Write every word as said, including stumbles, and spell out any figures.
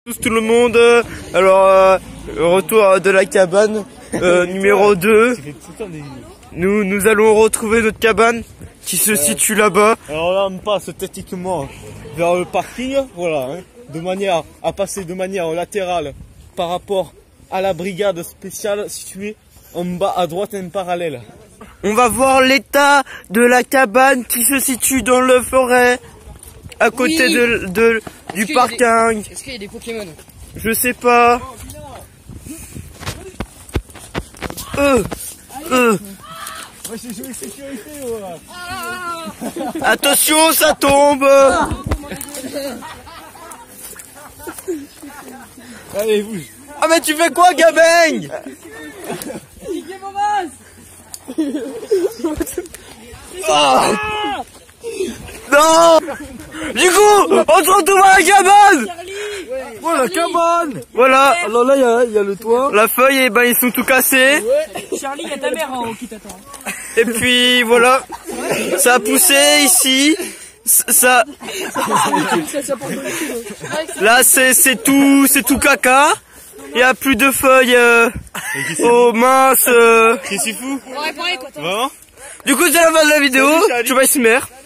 Tous tout le monde, alors euh, retour de la cabane euh, numéro deux. Nous nous allons retrouver notre cabane qui se situe là-bas. Alors là on passe techniquement vers le parking, voilà, hein, de manière à passer de manière latérale par rapport à la brigade spéciale située en bas à droite en parallèle. On va voir l'état de la cabane qui se situe dans la forêt, à côté oui. de, de, du est parking. Est-ce qu'il y a des Pokémon? Je sais pas. Euh, euh. Ouais, j'ai joué sécurité, ouais. Attention, ça tombe. Allez, bouge. Ah mais tu fais quoi, Gabeng? Oh non. Du coup, on se retrouve à la cabane. Oh la cabane. Voilà. Alors là, il y a, y a le toit. La feuille, et ben ils sont tout cassés. Ouais. Charlie, il y a ta mère en haut qui t'attend. Et puis voilà, ça a poussé ici. Ça. Là, c'est c'est tout, c'est tout caca. Il y a plus de feuilles. Euh... Oh mince. Euh... Qu'est-ce qu'il fout? On va réparer quoi. Vraiment? Du coup, c'est la fin de la vidéo. Je vais se mettre.